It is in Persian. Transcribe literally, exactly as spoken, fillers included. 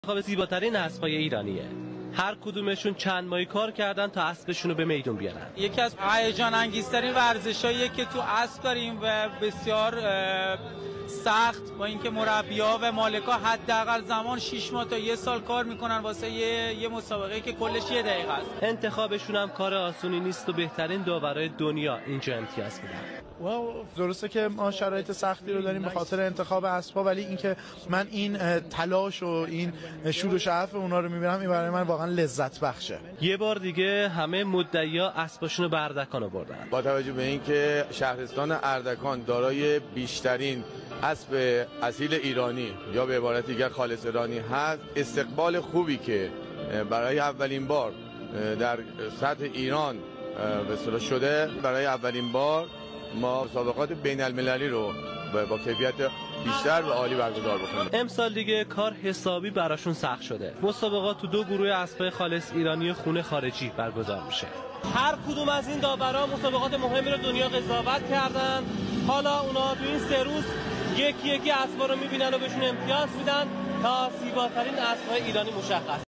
انتخاب زیباترین اسبای ایرانیه. هر کدومشون چند ماهی کار کردن تا اسبشون رو به میدون بیارن. یکی از هیجان انگیزترین ورزشاییه که تو اسب داریم و بسیار سخت، با اینکه مربی‌ها و مالک‌ها حداقل زمان شش ماه تا یک سال کار میکنن واسه یه, یه مسابقه که کلش یه دقیقه است. انتخابشون هم کار آسونی نیست و بهترین داورای دنیا اینجا امتیاز میدن. درسته که ما شرایط سختی رو داریم به خاطر انتخاب اسبا، ولی اینکه من این تلاش و این شور و شعف اونا رو میبینم، این برای من واقعا لذت بخشه. یه بار دیگه همه مدعیا اسباشون رو به اردکان آوردن. با توجه به اینکه شهرستان اردکان دارای بیشترین اسب اصیل ایرانی یا به عبارت دیگر خالص ایرانی هست، استقبال خوبی که برای اولین بار در سطح ایران به اصطلاح شده، برای اولین بار ما مسابقات بین المللی رو با کیفیت بیشتر و عالی برگزار بکنیم. امسال دیگه کار حسابی براشون سخت شده. مسابقات تو دو گروه اسبای خالص ایرانی خونه خارجی برگزار میشه. هر کدوم از این داورا مسابقات مهمی رو دنیا قضاوت کردن. حالا اونا تو این سه روز یکی یکی اسبا رو میبینن و بهشون امتیاز میدن تا زیباترین اسبای ایرانی مشخص